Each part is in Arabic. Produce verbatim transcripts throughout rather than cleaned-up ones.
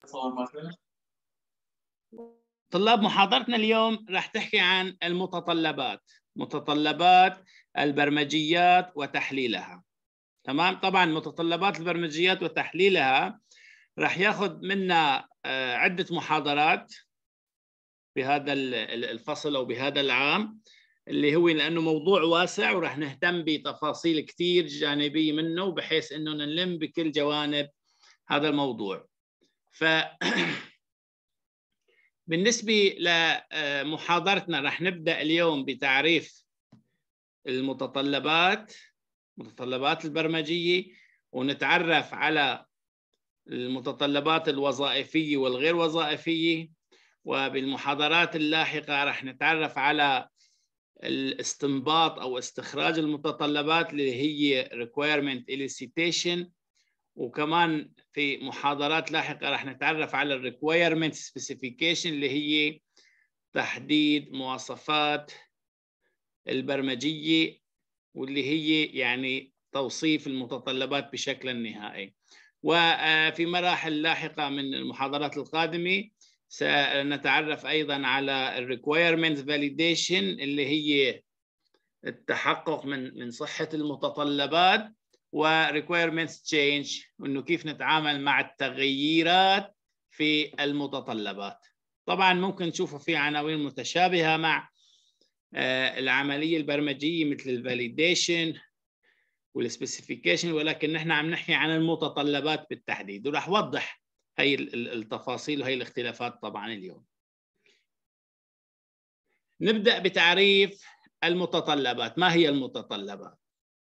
طلاب محاضرتنا اليوم راح تحكي عن المتطلبات، متطلبات البرمجيات وتحليلها. تمام؟ طبعا متطلبات البرمجيات وتحليلها راح ياخذ منا عدة محاضرات بهذا الفصل أو بهذا العام، اللي هو لأنه موضوع واسع وراح نهتم بتفاصيل كثير جانبية منه بحيث أنه نلم بكل جوانب هذا الموضوع. ف بالنسبة لمحاضرتنا راح نبدأ اليوم بتعريف المتطلبات، متطلبات البرمجية، ونتعرف على المتطلبات الوظائفية والغير وظائفية، وبالمحاضرات اللاحقة راح نتعرف على الاستنباط أو استخراج المتطلبات اللي هي requirement elicitation، وكمان في محاضرات لاحقة راح نتعرف على ال requirement specification اللي هي تحديد مواصفات البرمجية، واللي هي يعني توصيف المتطلبات بشكل نهائي. وفي مراحل لاحقة من المحاضرات القادمة سنتعرف أيضا على ال requirement validation اللي هي التحقق من من صحة المتطلبات، و requirements change وإنه كيف نتعامل مع التغييرات في المتطلبات. طبعا ممكن نشوفوا في عناوين متشابهة مع العملية البرمجية مثل الفاليديشن والسبيسيفيكيشن، ولكن نحن عم نحكي عن المتطلبات بالتحديد، وراح أوضح هي التفاصيل وهي الاختلافات طبعا اليوم. نبدأ بتعريف المتطلبات. ما هي المتطلبات؟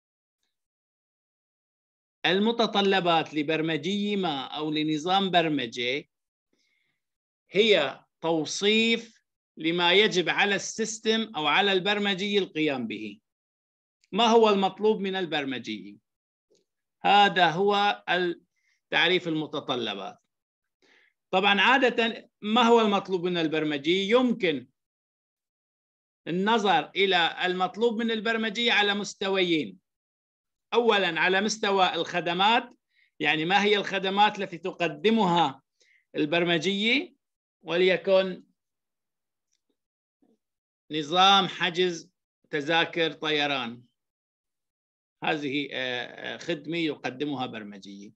المتطلبات لبرمجية ما أو لنظام برمجي هي توصيف لما يجب على السيستم أو على البرمجية القيام به. ما هو المطلوب من البرمجية؟ هذا هو تعريف المتطلبات. طبعا عادة ما هو المطلوب من البرمجية؟ يمكن النظر إلى المطلوب من البرمجية على مستويين. أولاً على مستوى الخدمات، يعني ما هي الخدمات التي تقدمها البرمجية، وليكن نظام حجز تذاكر طيران، هذه خدمة يقدمها برمجية.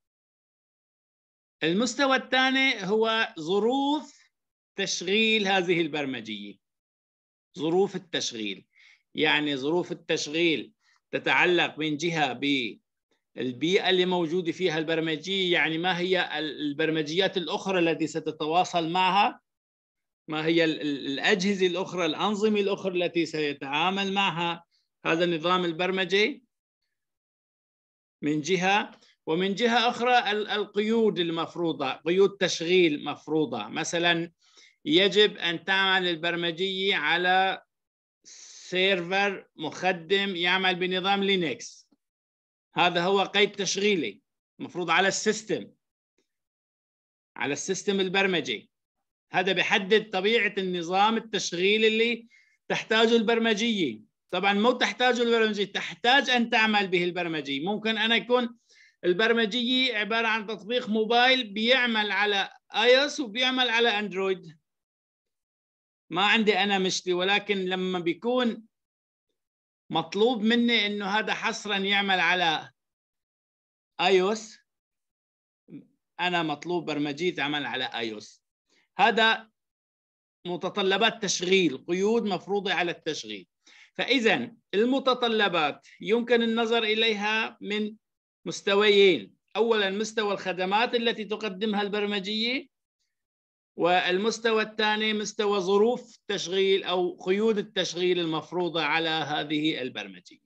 المستوى الثاني هو ظروف تشغيل هذه البرمجية. ظروف التشغيل يعني ظروف التشغيل تتعلق من جهة بالبيئة اللي موجودة فيها البرمجية، يعني ما هي البرمجيات الأخرى التي ستتواصل معها، ما هي الأجهزة الأخرى، الأنظمة الأخرى التي سيتعامل معها هذا النظام البرمجي من جهة، ومن جهة أخرى القيود المفروضة، قيود تشغيل مفروضة. مثلا يجب أن تعمل البرمجية على سيرفر مخدم يعمل بنظام لينكس، هذا هو قيد تشغيلي مفروض على السيستم، على السيستم البرمجي. هذا بيحدد طبيعة النظام التشغيل اللي تحتاجه البرمجية. طبعا مو تحتاجه البرمجية، تحتاج أن تعمل به البرمجية. ممكن أنا يكون البرمجية عبارة عن تطبيق موبايل بيعمل على آي أو إس وبيعمل على أندرويد، ما عندي أنا مشكلة، ولكن لما بيكون مطلوب مني إنه هذا حصراً يعمل على آي أو إس، أنا مطلوب برمجية تعمل على آي أو إس. هذا متطلبات تشغيل، قيود مفروضة على التشغيل. فإذا المتطلبات يمكن النظر إليها من مستويين. أولاً مستوى الخدمات التي تقدمها البرمجية، والمستوى الثاني مستوى ظروف التشغيل أو قيود التشغيل المفروضة على هذه البرمجية.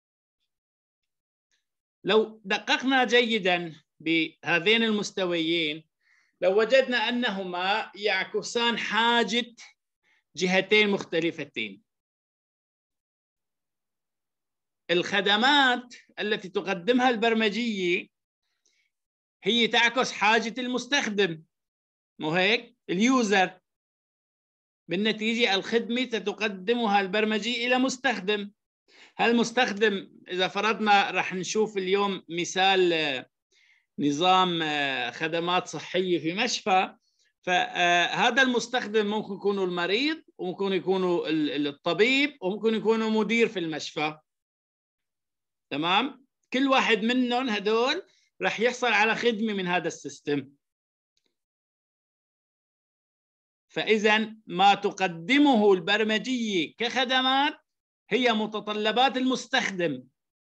لو دققنا جيداً بهذين المستويين لو وجدنا أنهما يعكسان حاجة جهتين مختلفتين. الخدمات التي تقدمها البرمجية هي تعكس حاجة المستخدم، مو هيك؟ اليوزر. بالنتيجة الخدمة ستقدمها البرمجية إلى مستخدم. هالمستخدم إذا فرضنا رح نشوف اليوم مثال نظام خدمات صحية في مشفى، فهذا المستخدم ممكن يكون المريض، وممكن يكون الطبيب، وممكن يكون مدير في المشفى. تمام؟ كل واحد منهم هدول رح يحصل على خدمة من هذا السيستم. فإذا ما تقدمه البرمجية كخدمات هي متطلبات المستخدم،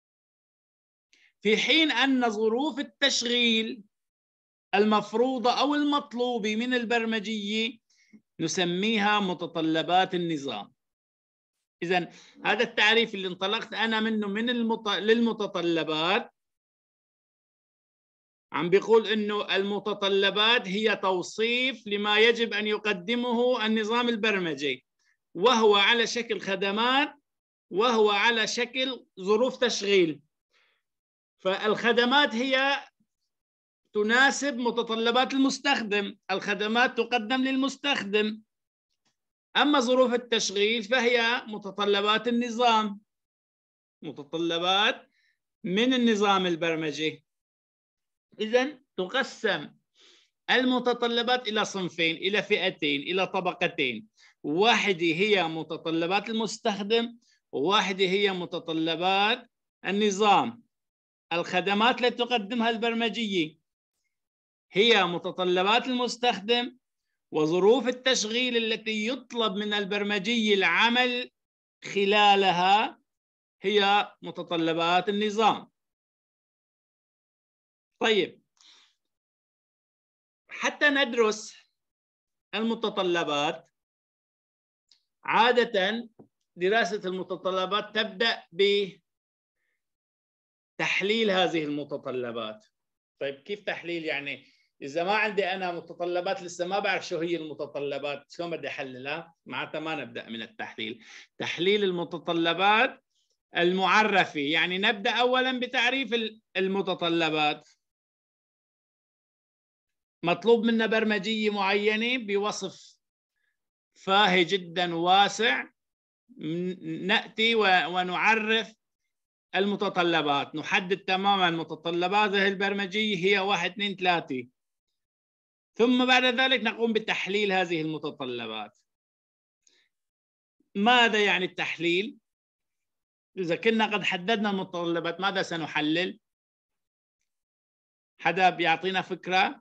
في حين أن ظروف التشغيل المفروضة أو المطلوبة من البرمجية نسميها متطلبات النظام. إذن هذا التعريف اللي انطلقت أنا منه من المط... للمتطلبات عم بيقول إنه المتطلبات هي توصيف لما يجب أن يقدمه النظام البرمجي، وهو على شكل خدمات، وهو على شكل ظروف تشغيل. فالخدمات هي تناسب متطلبات المستخدم، الخدمات تقدم للمستخدم. أما ظروف التشغيل فهي متطلبات النظام، متطلبات من النظام البرمجي. إذن تقسم المتطلبات إلى صنفين، إلى فئتين، إلى طبقتين. واحدة هي متطلبات المستخدم، وواحدة هي متطلبات النظام. الخدمات التي تقدمها البرمجية هي متطلبات المستخدم، وظروف التشغيل التي يطلب من البرمجي العمل خلالها هي متطلبات النظام. طيب، حتى ندرس المتطلبات، عادة دراسة المتطلبات تبدأ بتحليل هذه المتطلبات. طيب كيف تحليل؟ يعني إذا ما عندي أنا متطلبات لسه ما بعرف شو هي المتطلبات، شلون بدي أحللها؟ معناتها ما نبدأ من التحليل. تحليل المتطلبات المعرفة، يعني نبدأ أولاً بتعريف المتطلبات. مطلوب منا برمجية معينة بوصف فاهي جداً واسع، نأتي ونعرف المتطلبات، نحدد تماماً متطلبات هذه البرمجية هي واحد اثنين ثلاثة، ثم بعد ذلك نقوم بتحليل هذه المتطلبات. ماذا يعني التحليل؟ إذا كنا قد حددنا المتطلبات ماذا سنحلل؟ حدا بيعطينا فكرة؟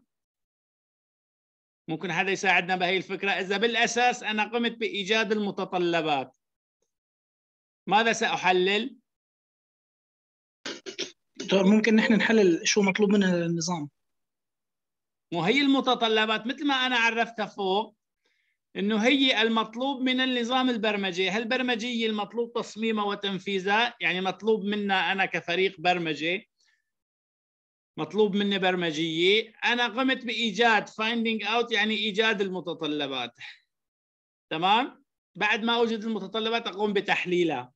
ممكن حدا يساعدنا بهي الفكرة؟ إذا بالأساس أنا قمت بإيجاد المتطلبات، ماذا سأحلل؟ ممكن نحن نحلل شو مطلوب من النظام. وهي المتطلبات مثل ما أنا عرفتها فوق، إنه هي المطلوب من النظام البرمجي. هالبرمجية المطلوب تصميمها وتنفيذها، يعني مطلوب منا أنا كفريق برمجي، مطلوب مني برمجية، أنا قمت بإيجاد finding out، يعني إيجاد المتطلبات. تمام؟ بعد ما أوجد المتطلبات أقوم بتحليلها.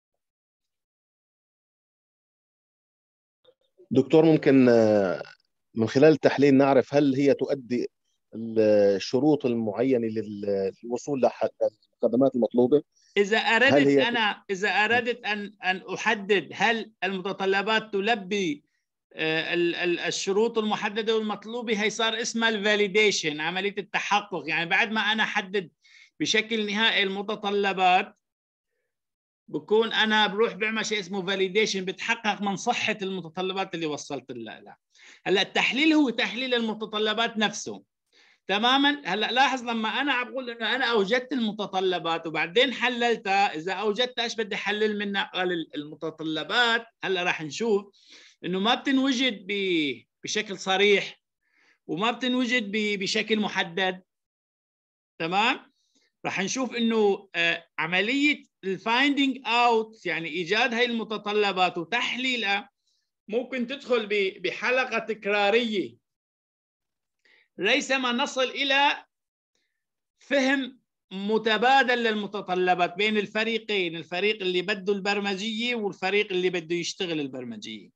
دكتور، ممكن من خلال التحليل نعرف هل هي تؤدي الشروط المعينة للوصول للخدمات المطلوبة؟ إذا أردت أنا إذا أردت أن أن أحدد هل المتطلبات تلبي الشروط المحددة والمطلوبة، هي صار اسمها الفاليديشن، عملية التحقق. يعني بعد ما أنا أحدد بشكل نهائي المتطلبات، بكون أنا بروح بعمل شيء اسمه فاليديشن، بتحقق من صحة المتطلبات اللي وصلت لها. هلا التحليل هو تحليل المتطلبات نفسه تماما. هلا لاحظ لما انا عم بقول انه انا اوجدت المتطلبات وبعدين حللتها، اذا اوجدتها ايش بدي احلل منها؟ قال المتطلبات هلا راح نشوف انه ما بتنوجد بشكل صريح، وما بتنوجد بشكل محدد. تمام؟ راح نشوف انه عمليه الفايندينج اوت، يعني ايجاد هاي المتطلبات وتحليلها، ممكن تدخل بحلقه تكراريه ريثما نصل إلى فهم متبادل للمتطلبات بين الفريقين، الفريق اللي بده البرمجية والفريق اللي بده يشتغل البرمجية.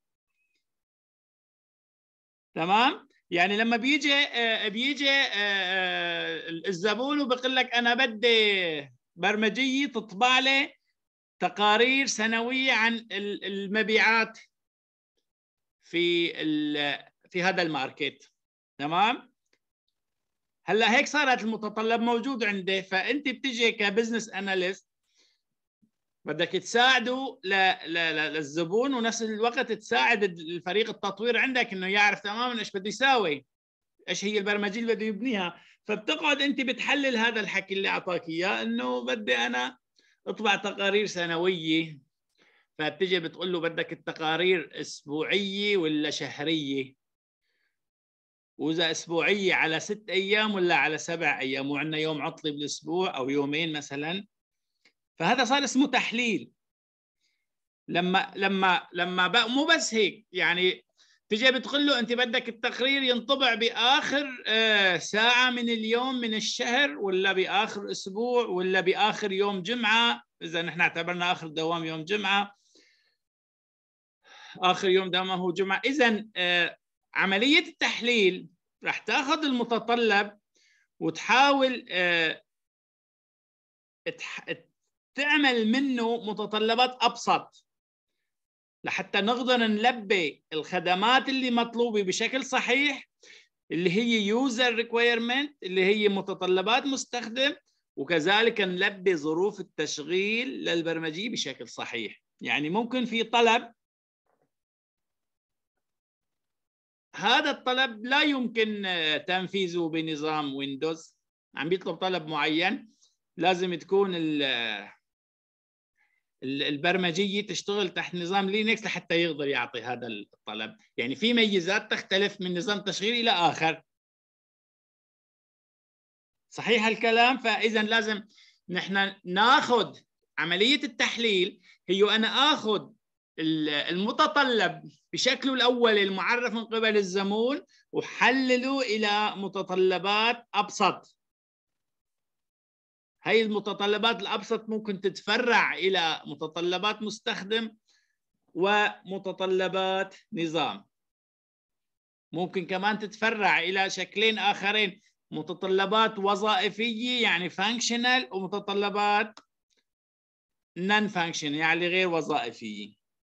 تمام؟ يعني لما بيجي بيجي الزبون وبقول لك أنا بدي برمجية تطبع لي تقارير سنوية عن المبيعات في في هذا الماركت. تمام؟ هلا هيك صارت المتطلب موجود عنده، فانت بتجي كبزنس اناليست بدك تساعده ل... ل... للزبون، ونفس الوقت تساعد الفريق التطوير عندك انه يعرف تماما ايش بده يساوي، ايش هي البرمجيه اللي بده يبنيها. فبتقعد انت بتحلل هذا الحكي اللي اعطاك اياه، انه بدي انا اطبع تقارير سنويه، فبتجي بتقول له بدك التقارير اسبوعيه ولا شهريه، واذا اسبوعيه على ست ايام ولا على سبع ايام، وعندنا يوم عطله بالاسبوع او يومين مثلا. فهذا صار اسمه تحليل. لما لما لما بقى مو بس هيك، يعني تجي بتقول له انت بدك التقرير ينطبع باخر ساعه من اليوم من الشهر، ولا باخر اسبوع، ولا باخر يوم جمعه، اذا نحن اعتبرنا اخر دوام يوم جمعه، اخر يوم دوامه هو جمعه. اذا عمليه التحليل رح تاخذ المتطلب وتحاول تعمل منه متطلبات ابسط لحتى نقدر نلبي الخدمات اللي مطلوبه بشكل صحيح، اللي هي يوزر ريكويرمنت، اللي هي متطلبات مستخدم، وكذلك نلبي ظروف التشغيل للبرمجيه بشكل صحيح. يعني ممكن في طلب، هذا الطلب لا يمكن تنفيذه بنظام ويندوز، عم بيطلب طلب معين، لازم تكون البرمجيه تشتغل تحت نظام لينكس لحتى يقدر يعطي هذا الطلب. يعني في ميزات تختلف من نظام تشغيل الى اخر. صحيح الكلام؟ فاذا لازم نحن ناخذ عمليه التحليل، هي انا اخذ المتطلب بشكله الاولي المعرف من قبل الزبون وحلله الى متطلبات ابسط. هي المتطلبات الأبسط ممكن تتفرع إلى متطلبات مستخدم ومتطلبات نظام. ممكن كمان تتفرع إلى شكلين آخرين، متطلبات وظائفية يعني functional، ومتطلبات non functional يعني غير وظائفية.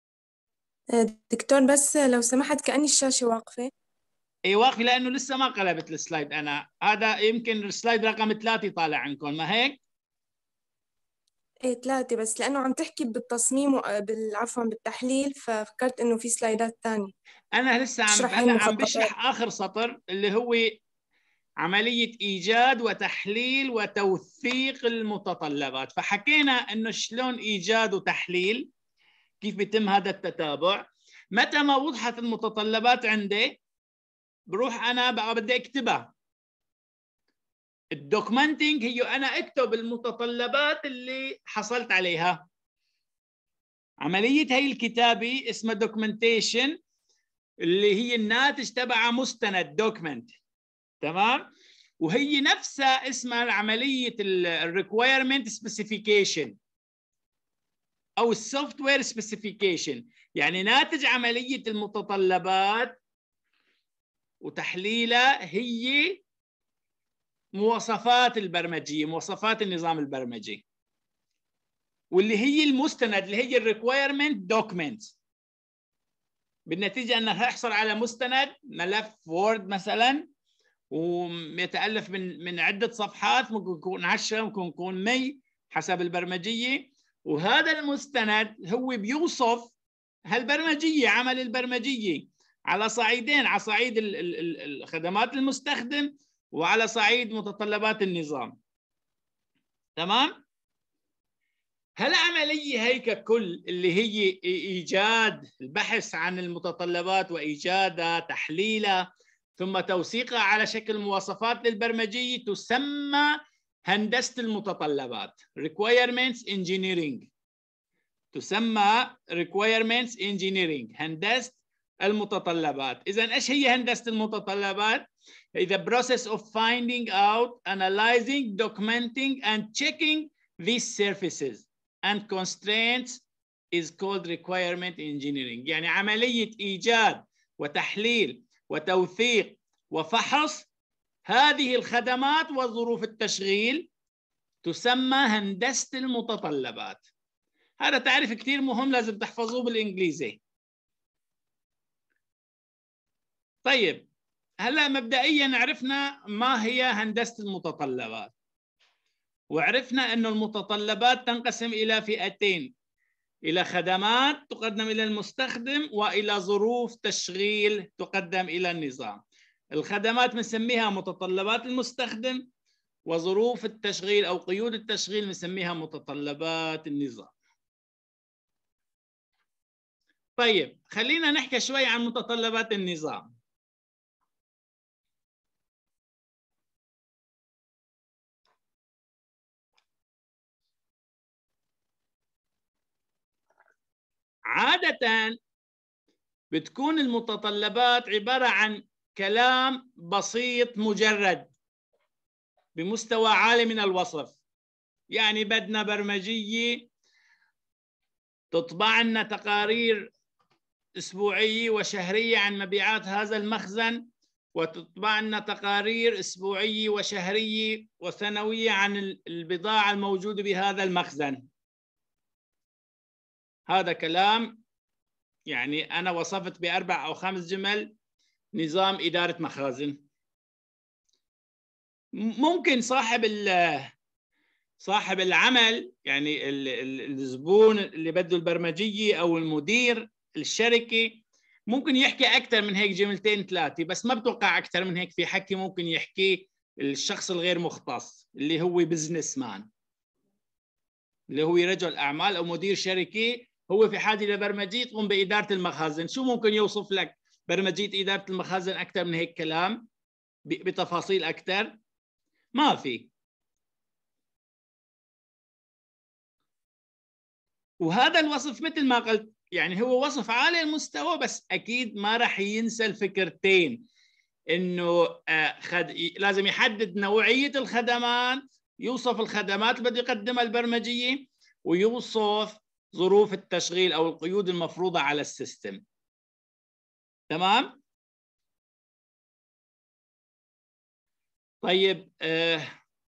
دكتور بس لو سمحت كأني الشاشة واقفة. اي واقفة لأنه لسه ما قلبت السلايد أنا. هذا يمكن السلايد رقم ثلاثة طالع عندكم، ما هيك؟ ايه ثلاثة، بس لأنه عم تحكي بالتصميم وعفوا بالتحليل ففكرت إنه في سلايدات تانية. أنا لسه عم هلا عم بشرح آخر سطر اللي هو عملية إيجاد وتحليل وتوثيق المتطلبات. فحكينا إنه شلون إيجاد وتحليل، كيف بيتم هذا التتابع. متى ما وضحت المتطلبات عندي بروح أنا بقى بدي أكتبها. الدوكمنتينج هي أنا أكتب المتطلبات اللي حصلت عليها. عملية هي الكتابة اسمها دوكمنتيشن، اللي هي الناتج تبعها مستند دوكمنت. تمام؟ وهي نفسها اسمها عملية الريكويرمنت سبيسيفيكيشن أو السوفت وير سبيسيفيكيشن، يعني ناتج عملية المتطلبات وتحليلها هي مواصفات البرمجية، مواصفات النظام البرمجي، واللي هي المستند اللي هي الريكويرمنت دوكمنت. بالنتيجة أنه هيحصل على مستند ملف وورد مثلا ويتألف من من عدة صفحات، ممكن يكون عشرة ممكن يكون مية حسب البرمجية، وهذا المستند هو بيوصف هالبرمجية، عمل البرمجية على صعيدين، على صعيد الخدمات المستخدم وعلى صعيد متطلبات النظام. تمام؟ هالعملية هي ككل اللي هي إيجاد البحث عن المتطلبات وإيجادها، تحليلها، ثم توثيقها على شكل مواصفات للبرمجية، تسمى هندسة المتطلبات requirements engineering. تسمى requirements engineering، هندسة المتطلبات. إذن إيش هي هندسة المتطلبات؟ The process of finding out, analyzing, documenting and checking these services and constraints is called requirement engineering. يعني عملية إيجاد وتحليل وتوثيق وفحص هذه الخدمات وظروف التشغيل تسمى هندسة المتطلبات. هذا تعريف كثير مهم لازم تحفظوه بالإنجليزي. طيب هلا مبدئيا عرفنا ما هي هندسة المتطلبات، وعرفنا أن المتطلبات تنقسم إلى فئتين، إلى خدمات تقدم إلى المستخدم وإلى ظروف تشغيل تقدم إلى النظام. الخدمات بنسميها متطلبات المستخدم، وظروف التشغيل أو قيود التشغيل بنسميها متطلبات النظام. طيب خلينا نحكي شوي عن متطلبات النظام. عادة بتكون المتطلبات عبارة عن كلام بسيط مجرد بمستوى عالي من الوصف. يعني بدنا برمجية تطبع لنا تقارير أسبوعية وشهرية عن مبيعات هذا المخزن، وتطبع لنا تقارير أسبوعية وشهرية وسنوية عن البضاعة الموجودة بهذا المخزن. هذا كلام يعني أنا وصفت بأربع أو خمس جمل نظام إدارة مخازن. ممكن صاحب صاحب العمل يعني الزبون اللي بده البرمجية أو المدير الشركة ممكن يحكي أكثر من هيك جملتين ثلاثة، بس ما بتوقع أكثر من هيك في حكي ممكن يحكي الشخص الغير مختص اللي هو بزنس مان، اللي هو رجل أعمال أو مدير شركة هو في حاجة لبرمجية تقوم بإدارة المخازن. شو ممكن يوصف لك برمجية إدارة المخازن أكثر من هيك كلام بتفاصيل أكثر؟ ما في. وهذا الوصف مثل ما قلت يعني هو وصف عالي المستوى، بس أكيد ما راح ينسى الفكرتين، إنه خد... لازم يحدد نوعية الخدمات، يوصف الخدمات اللي بده يقدمها البرمجية، ويوصف ظروف التشغيل أو القيود المفروضة على السيستم. تمام؟ طيب آه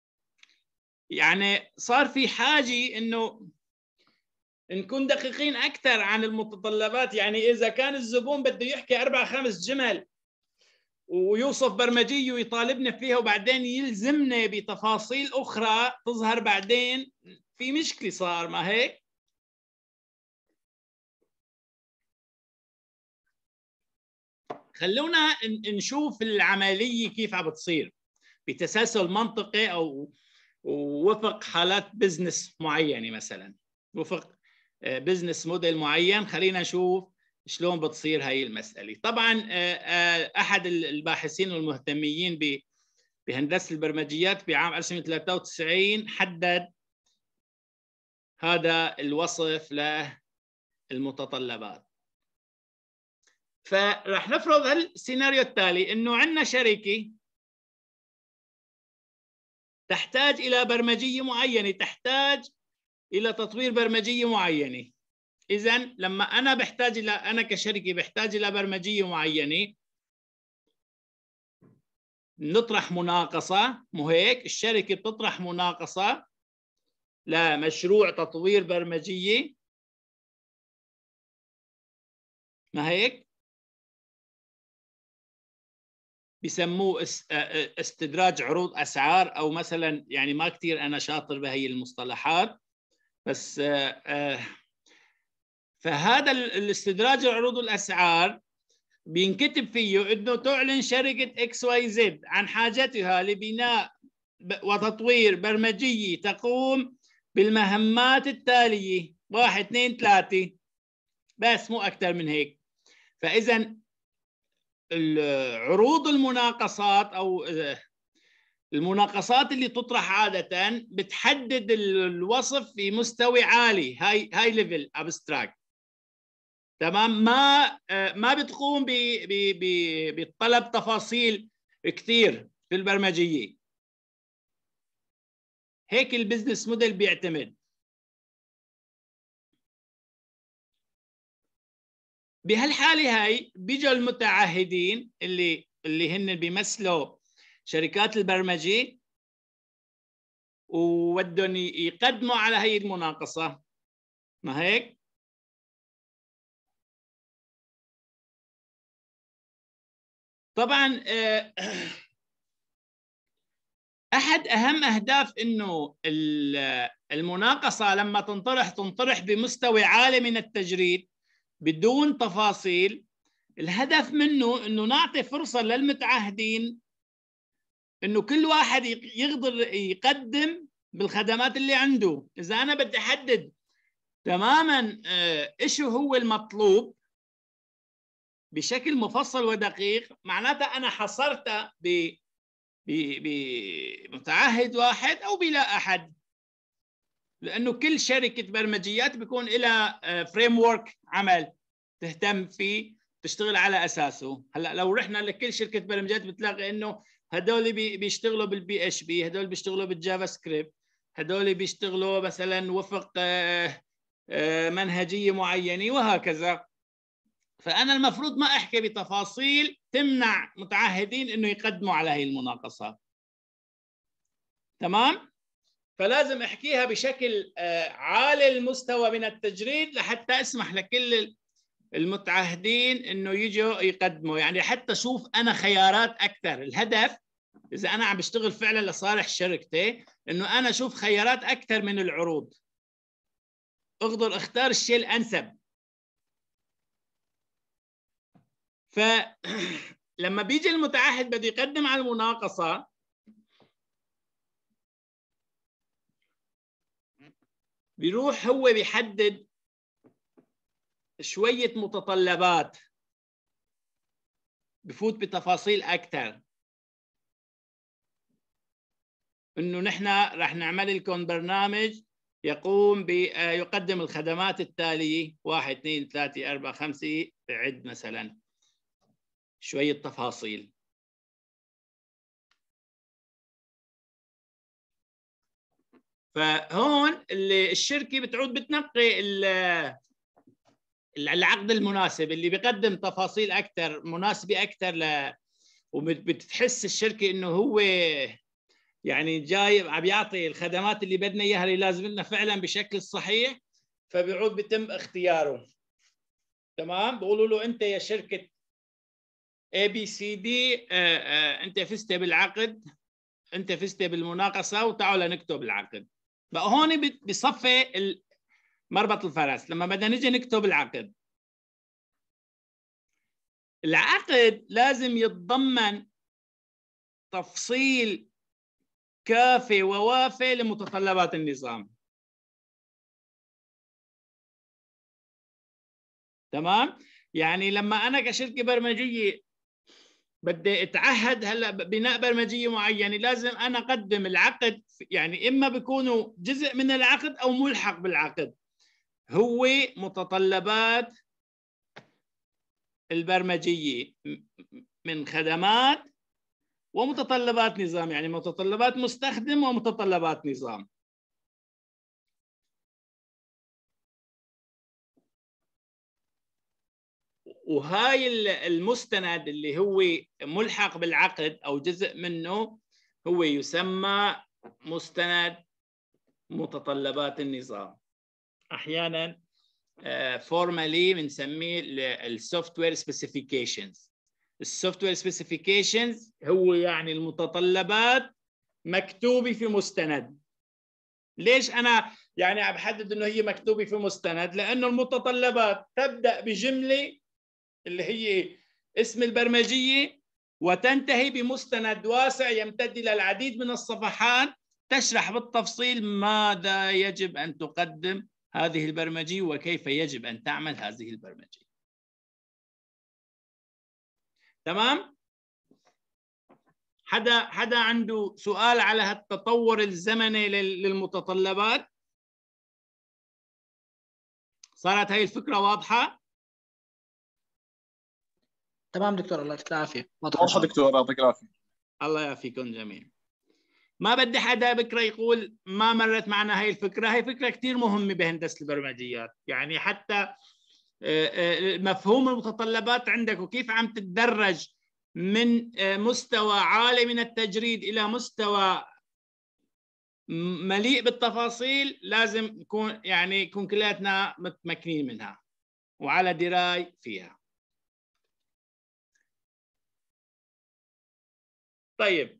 يعني صار في حاجة إنه نكون دقيقين أكثر عن المتطلبات. يعني إذا كان الزبون بده يحكي أربع خمس جمل ويوصف برمجية ويطالبنا فيها وبعدين يلزمنا بتفاصيل أخرى تظهر بعدين، في مشكلة صار، ما هيك؟ خلونا نشوف العملية كيف عم بتصير بتسلسل منطقي أو وفق حالات بزنس معينة، مثلا وفق بزنس موديل معين. خلينا نشوف شلون بتصير هاي المسألة. طبعا أحد الباحثين والمهتمين بهندسة البرمجيات بعام ألف وتسعمئة وثلاثة وتسعين حدد هذا الوصف للمتطلبات. فرح نفرض هالسيناريو التالي، إنه عندنا شركة تحتاج إلى برمجية معينة، تحتاج إلى تطوير برمجية معينة. إذن لما أنا بحتاج إلى أنا كشركة بحتاج إلى برمجية معينة، نطرح مناقصة، مو هيك؟ الشركة بتطرح مناقصة لمشروع تطوير برمجية، ما هيك؟ بيسموه استدراج عروض أسعار، أو مثلا يعني ما كتير أنا شاطر بهي المصطلحات، بس فهذا الاستدراج عروض الأسعار بينكتب فيه إنه تعلن شركة إكس واي زد عن حاجتها لبناء وتطوير برمجية تقوم بالمهمات التالية واحد اثنين ثلاثة، بس مو أكثر من هيك. فإذا عروض المناقصات أو المناقصات اللي تطرح عادة بتحدد الوصف في مستوى عالي، هاي هاي ليفل ابستراكت. تمام؟ ما ما بتقوم بطلب تفاصيل كثير في البرمجية. هيك البزنس موديل بيعتمد. بهالحالة هاي بيجوا المتعهدين اللي اللي هن بيمثلوا شركات البرمجة وودهم يقدموا على هي المناقصة، ما هيك؟ طبعا أحد أهم أهداف إنه المناقصة لما تنطرح تنطرح بمستوى عالي من التجريد بدون تفاصيل. الهدف منه إنه نعطي فرصة للمتعهدين إنه كل واحد يقدر يقدم بالخدمات اللي عنده. إذا أنا بدي أحدد تماماً إيش هو المطلوب بشكل مفصل ودقيق، معناتها أنا حصرتها ب بمتعهد واحد أو بلا أحد، لأنه كل شركة برمجيات بيكون لها فريم ورك عمل تهتم فيه تشتغل على أساسه. هلا لو رحنا لكل شركة برمجيات بتلاقي إنه هدول بيشتغلوا بالبي اتش بي، هدول بيشتغلوا بالجافا سكريبت، هدول بيشتغلوا مثلا وفق منهجية معينة وهكذا. فأنا المفروض ما أحكي بتفاصيل تمنع متعهدين إنه يقدموا على هي المناقصات. تمام؟ فلازم أحكيها بشكل عالي المستوى من التجريد لحتى أسمح لكل المتعهدين إنه يجوا يقدموا، يعني حتى شوف أنا خيارات أكثر. الهدف إذا أنا عم بشتغل فعلا لصالح شركتي إنه أنا أشوف خيارات أكثر من العروض، أقدر أختار الشيء الأنسب. فلما بيجي المتعهد بده يقدم على المناقصة، بيروح هو بيحدد شوية متطلبات، بفوت بتفاصيل أكثر، إنه نحن رح نعمل لكم برنامج يقوم بيقدم الخدمات التالية واحد اثنين ثلاثة أربعة خمسة، بعد مثلا شوية تفاصيل. فهون اللي الشركة بتعود بتنقي العقد المناسب اللي بيقدم تفاصيل أكثر مناسبة أكثر ل، وبتحس الشركة إنه هو يعني جاي عم يعطي الخدمات اللي بدنا إياها اللي لازم لنا فعلا بشكل صحيح، فبيعود بيتم اختياره. تمام؟ بقولوا له أنت يا شركة إيه بي سي دي أنت فزت بالعقد، أنت فزت بالمناقصة وتعالوا نكتب العقد. بقى هون بصفي مربط الفرس. لما بدنا نيجي نكتب العقد، العقد لازم يتضمن تفصيل كافي ووافي لمتطلبات النظام. تمام؟ يعني لما أنا كشركة برمجية بدي أتعهد هلا بناء برمجية معينة، لازم أنا أقدم العقد، يعني إما بيكونوا جزء من العقد أو ملحق بالعقد، هو متطلبات البرمجية من خدمات ومتطلبات نظام، يعني متطلبات مستخدم ومتطلبات نظام. وهاي المستند اللي هو ملحق بالعقد أو جزء منه هو يسمى مستند متطلبات النظام. أحيانا فورمالي بنسميه السوفت وير سبيسيفيكيشنز. السوفت وير سبيسيفيكيشنز هو يعني المتطلبات مكتوبة في مستند. ليش أنا يعني عم بحدد إنه هي مكتوبة في مستند؟ لأنه المتطلبات تبدأ بجملة اللي هي اسم البرمجية، وتنتهي بمستند واسع يمتد إلى العديد من الصفحات تشرح بالتفصيل ماذا يجب أن تقدم هذه البرمجية وكيف يجب أن تعمل هذه البرمجية. تمام؟ حدا حدا عنده سؤال على التطور الزمني للمتطلبات؟ صارت هاي الفكرة واضحة؟ تمام دكتور، الله يعطيك العافية. واضحة دكتور، يعطيك العافية. الله يعافيكم جميعا. ما بدي حدا بكره يقول ما مرت معنا هاي الفكرة. هاي فكرة كتير مهمة بهندسة البرمجيات، يعني حتى مفهوم المتطلبات عندك وكيف عم تتدرج من مستوى عالي من التجريد إلى مستوى مليء بالتفاصيل، لازم يكون يعني يكون كلياتنا متمكنين منها وعلى دراية فيها. طيب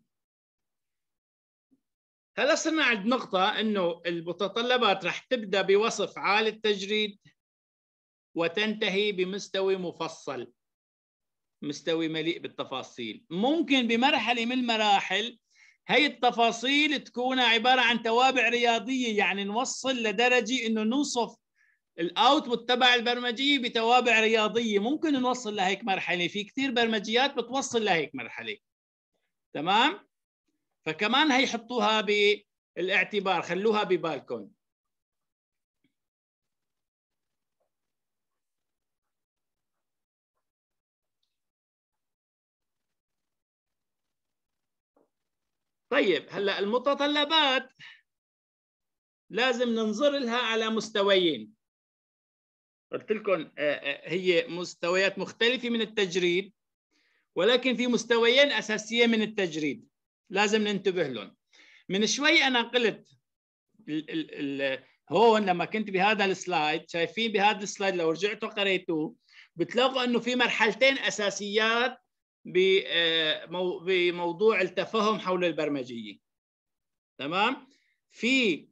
هلا صرنا عند نقطة إنه المتطلبات راح تبدأ بوصف عالي التجريد وتنتهي بمستوى مفصل، مستوى مليء بالتفاصيل. ممكن بمرحلة من المراحل هي التفاصيل تكون عبارة عن توابع رياضية، يعني نوصل لدرجة إنه نوصف الاوتبوت تبع البرمجيه بتوابع رياضيه. ممكن نوصل لهيك مرحله، في كثير برمجيات بتوصل لهيك مرحله. تمام؟ فكمان هي حطوها بالاعتبار، خلوها ببالكم. طيب هلا المتطلبات لازم ننظر لها على مستويين. قلت لكم هي مستويات مختلفة من التجريد، ولكن في مستويين أساسيين من التجريد لازم ننتبه لهم. من شوي أنا قلت ال ال ال هون لما كنت بهذا السلايد، شايفين بهذا السلايد لو رجعتوا قريتوه بتلاقوا أنه في مرحلتين أساسيات بموضوع التفاهم حول البرمجية. تمام؟ في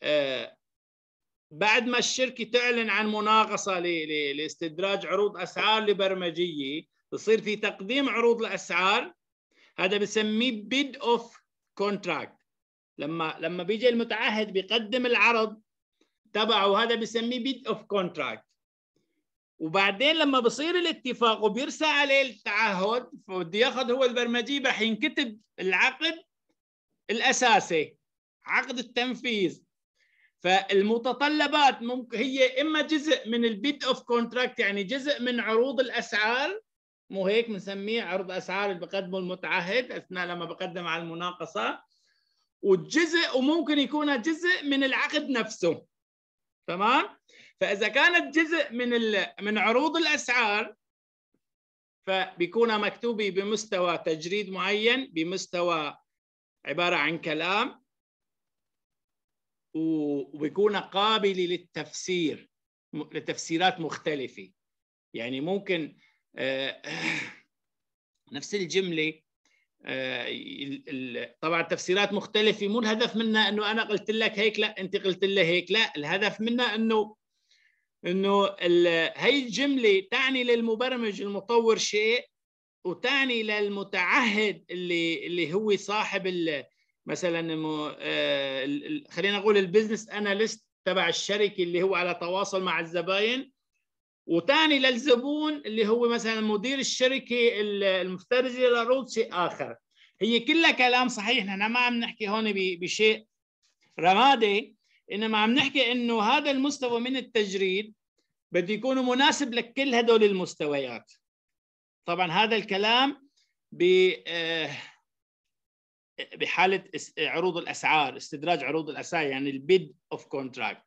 بعد ما الشركة تعلن عن مناقصة لاستدراج عروض أسعار لبرمجية، بصير في تقديم عروض الأسعار، هذا بسميه bid of contract. لما لما بيجي المتعهد بيقدم العرض تبعه هذا بسميه bid of contract. وبعدين لما بصير الاتفاق وبيرسى عليه التعهد فبده ياخذ هو البرمجي، رح ينكتب العقد الأساسي، عقد التنفيذ. فالمتطلبات ممكن هي اما جزء من البيد اوف كونتراكت، يعني جزء من عروض الاسعار، مو هيك بنسميه عرض اسعار اللي بقدمه المتعهد اثناء لما بقدم على المناقصه، والجزء وممكن يكون جزء من العقد نفسه. تمام؟ فاذا كانت جزء من من عروض الاسعار فبيكون مكتوبه بمستوى تجريد معين، بمستوى عباره عن كلام، وبيكون قابل للتفسير لتفسيرات مختلفة. يعني ممكن نفس الجملة طبعا تفسيرات مختلفة، مو الهدف منها انه انا قلت لك هيك لا انت قلت لي هيك، لا، الهدف منها انه انه هي الجملة تعني للمبرمج المطور شيء، وتعني للمتعهد اللي اللي هو صاحب مثلا خلينا نقول البزنس اناليست تبع الشركه اللي هو على تواصل مع الزباين، وثاني للزبون اللي هو مثلا مدير الشركه المفترضه للعروض شيء اخر. هي كلها كلام صحيح، نحن ما عم نحكي هون بشيء رمادي، انما عم نحكي انه هذا المستوى من التجريد بده يكون مناسب لكل هدول المستويات. طبعا هذا الكلام ب بحالة عروض الأسعار، استدراج عروض الأسعار، يعني البيد اوف كونتراكت.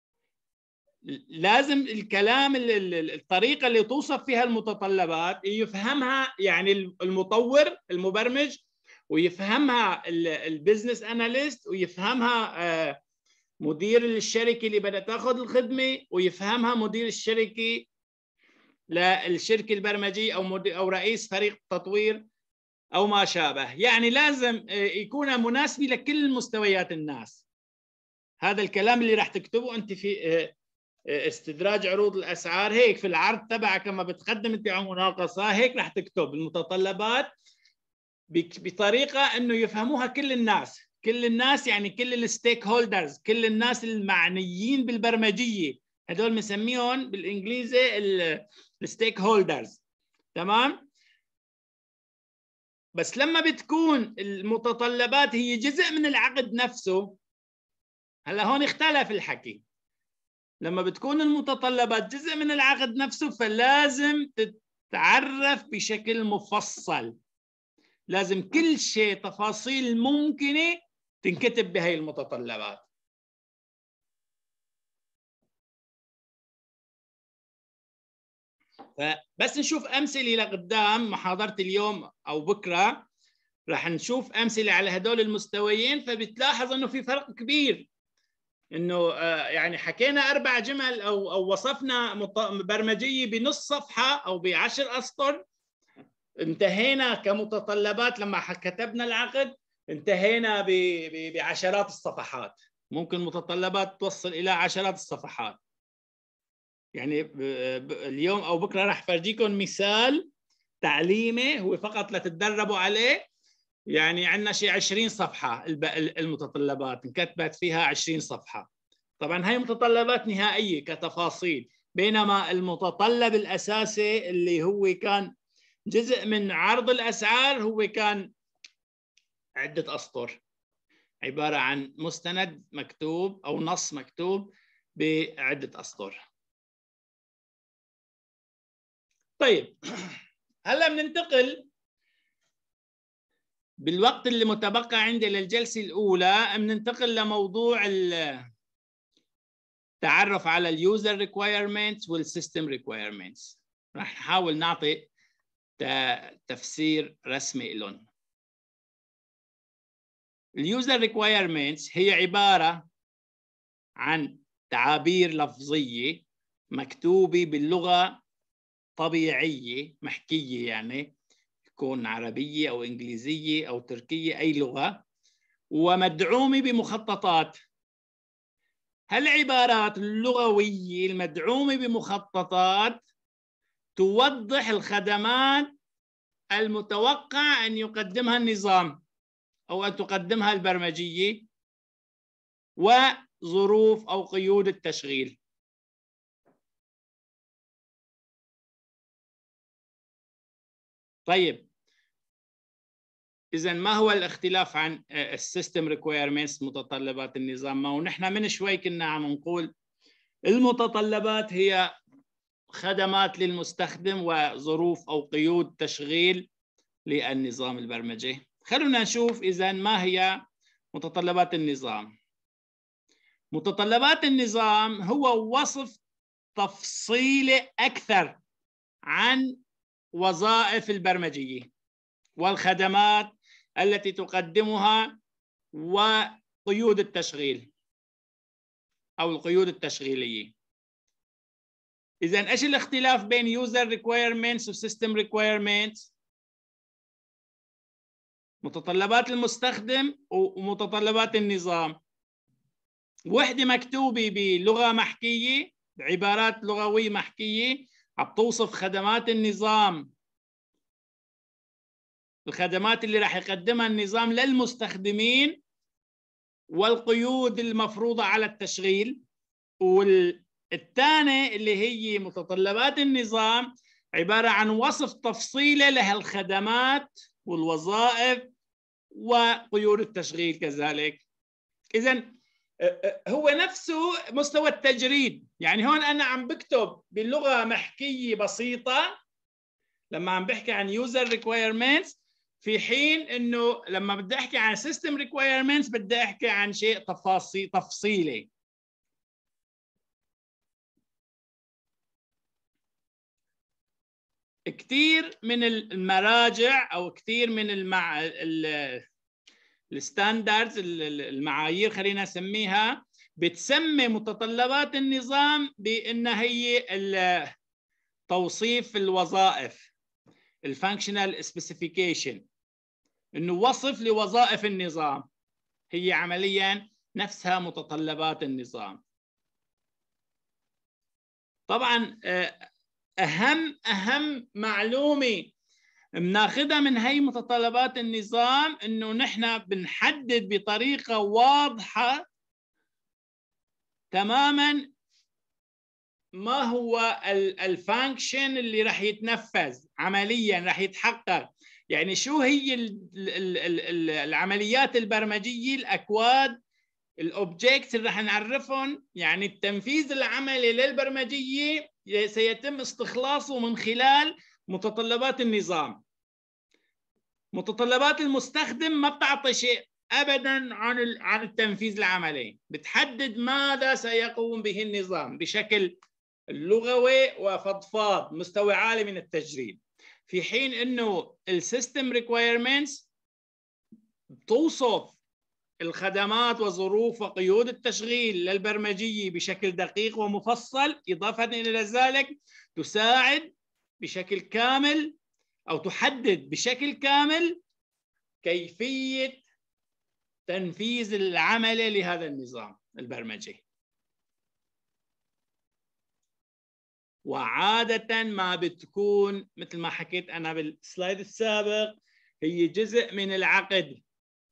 لازم الكلام الطريقة اللي توصف فيها المتطلبات يفهمها يعني المطور المبرمج، ويفهمها البزنس اناليست، ويفهمها مدير الشركة اللي بدها تاخذ الخدمة، ويفهمها مدير الشركة للشركة البرمجية أو أو رئيس فريق التطوير أو ما شابه. يعني لازم يكون مناسب لكل مستويات الناس. هذا الكلام اللي راح تكتبه أنت في استدراج عروض الأسعار، هيك في العرض تبعك لما بتقدم أنت على مناقصة هيك راح تكتب المتطلبات بطريقة أنه يفهموها كل الناس. كل الناس يعني كل الستيك هولدرز، كل الناس المعنيين بالبرمجية، هدول بنسميهم بالإنجليزي الستيك هولدرز. تمام؟ بس لما بتكون المتطلبات هي جزء من العقد نفسه، هلا هون اختلف الحكي. لما بتكون المتطلبات جزء من العقد نفسه فلازم تتعرف بشكل مفصل، لازم كل شيء تفاصيل ممكنة تنكتب بهاي المتطلبات. فبس نشوف أمثلة لقدام محاضرة اليوم أو بكرة، رح نشوف أمثلة على هدول المستويين، فبتلاحظ إنه في فرق كبير. إنه يعني حكينا أربع جمل أو أو وصفنا برمجية بنص صفحة أو بعشر أسطر، انتهينا كمتطلبات لما كتبنا العقد، انتهينا بعشرات الصفحات، ممكن متطلبات توصل إلى عشرات الصفحات. يعني اليوم أو بكرة راح فرجيكم مثال تعليمي هو فقط لتتدربوا عليه. يعني عندنا شيء عشرين صفحة المتطلبات انكتبت فيها عشرين صفحة. طبعا هاي متطلبات نهائية كتفاصيل، بينما المتطلب الأساسي اللي هو كان جزء من عرض الأسعار هو كان عدة أسطر، عبارة عن مستند مكتوب أو نص مكتوب بعدة أسطر. طيب هلا بننتقل بالوقت اللي متبقى عندي للجلسة الأولى، بننتقل لموضوع التعرف على اليوزر ريكوايرمنتس والسيستم ريكوايرمنتس. راح نحاول نعطي تفسير رسمي لهم. اليوزر ريكوايرمنتس هي عبارة عن تعابير لفظية مكتوبة باللغة طبيعية محكية، يعني تكون عربية أو إنجليزية أو تركية، أي لغة، ومدعومة بمخططات. هالعبارات اللغوية المدعومة بمخططات توضح الخدمات المتوقع أن يقدمها النظام أو أن تقدمها البرمجية وظروف أو قيود التشغيل. طيب إذن ما هو الاختلاف عن السيستم ريكويرمنتس متطلبات النظام؟ ما هو نحن من شوي كنا عم نقول المتطلبات هي خدمات للمستخدم وظروف أو قيود تشغيل للنظام البرمجي. خلونا نشوف إذن ما هي متطلبات النظام. متطلبات النظام هو وصف تفصيلي أكثر عن وظائف البرمجية والخدمات التي تقدمها وقيود التشغيل أو القيود التشغيلية. إذن إيش الاختلاف بين user requirements و system requirements؟ متطلبات المستخدم ومتطلبات النظام، وحدة مكتوبة بلغة محكية بعبارات لغوية محكية عم توصف خدمات النظام، الخدمات اللي راح يقدمها النظام للمستخدمين والقيود المفروضة على التشغيل. والثاني اللي هي متطلبات النظام عبارة عن وصف تفصيلي لهالخدمات والوظائف وقيود التشغيل كذلك. إذن هو نفسه مستوى التجريد. يعني هون أنا عم بكتب باللغة محكية بسيطة لما عم بحكي عن user requirements، في حين إنه لما بدي أحكي عن system requirements بدي أحكي عن شيء تفاصيل تفصيلي. كثير من المراجع أو كثير من المع... الستاندردز المعايير خلينا نسميها بتسمي متطلبات النظام بأنها هي توصيف الوظائف، الفانكشنال سبيسيفيكيشن، انه وصف لوظائف النظام، هي عمليا نفسها متطلبات النظام. طبعا اهم اهم معلومه بناخذها من هي متطلبات النظام انه نحن بنحدد بطريقه واضحه تماما ما هو الفانكشن اللي راح يتنفذ عمليا، راح يتحقق. يعني شو هي العمليات البرمجيه، الاكواد، الاوبجكتس اللي راح نعرفهم. يعني التنفيذ العملي للبرمجيه سيتم استخلاصه من خلال متطلبات النظام. متطلبات المستخدم ما بتعطي شيء ابدا عن عن التنفيذ العملي، بتحدد ماذا سيقوم به النظام بشكل لغوي وفضفاض، مستوى عالي من التجريد. في حين انه السيستم ريكوايرمنتس بتوصف الخدمات وظروف وقيود التشغيل للبرمجيه بشكل دقيق ومفصل. اضافه الى ذلك تساعد بشكل كامل أو تحدد بشكل كامل كيفية تنفيذ العمل لهذا النظام البرمجي. وعادة ما بتكون مثل ما حكيت أنا بالسلايد السابق هي جزء من العقد